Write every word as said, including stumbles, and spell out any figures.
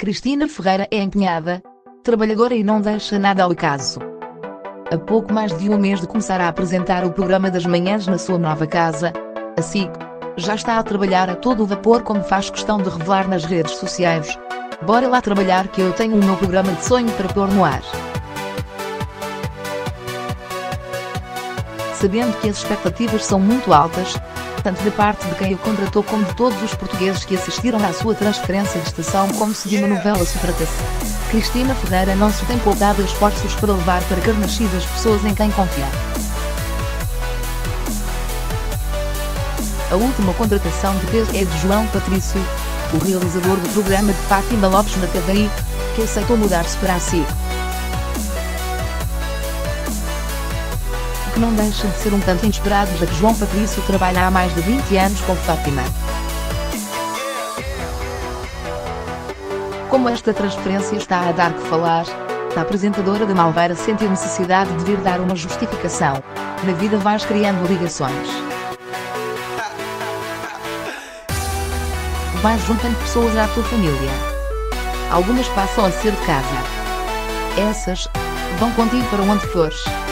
Cristina Ferreira é empenhada, trabalhadora e não deixa nada ao acaso. A pouco mais de um mês de começar a apresentar o programa das manhãs na sua nova casa, a S I C, já está a trabalhar a todo o vapor, como faz questão de revelar nas redes sociais. Bora lá trabalhar que eu tenho o meu programa de sonho para pôr no ar. Sabendo que as expectativas são muito altas, tanto da parte de quem o contratou como de todos os portugueses que assistiram à sua transferência de estação como se de uma novela se tratasse, Cristina Ferreira não se tem poupado esforços para levar para Carnaxide as pessoas em quem confiar. A última contratação de peso é de João Patrício, o realizador do programa de Fátima Lopes na T V I, que aceitou mudar-se para a S I C. O que não deixa de ser um tanto inesperado, já que João Patrício trabalha há mais de vinte anos com Fátima. Como esta transferência está a dar que falar, a apresentadora da Malveira sentiu necessidade de vir dar uma justificação. Na vida vais criando ligações. Vais juntando pessoas à tua família. Algumas passam a ser de casa. Essas vão contigo para onde fores.